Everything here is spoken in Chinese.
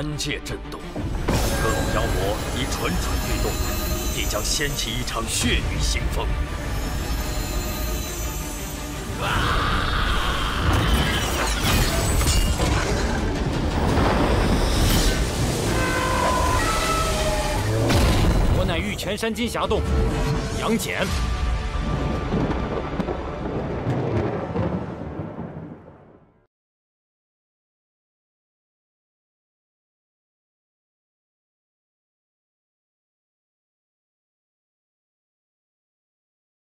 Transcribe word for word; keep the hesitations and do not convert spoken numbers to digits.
三界震动，各路妖魔已蠢蠢欲动，必将掀起一场血雨腥风。 我乃玉泉山金霞洞杨戬。